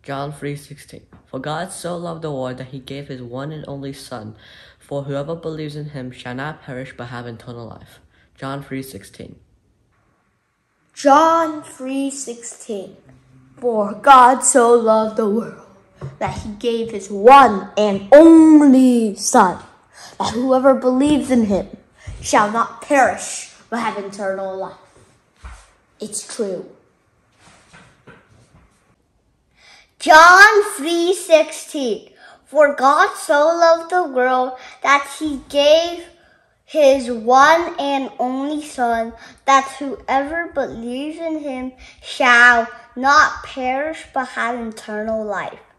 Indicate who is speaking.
Speaker 1: John 3:16. For God so loved the world that he gave his one and only Son, for whoever believes in him shall not perish but have eternal life. John 3:16.
Speaker 2: John 3:16. For God so loved the world that he gave his one and only Son, that whoever believes in him shall not perish but have eternal life. It's true. John 3:16. For God so loved the world that he gave his one and only Son, that whoever believes in him shall not perish but have eternal life.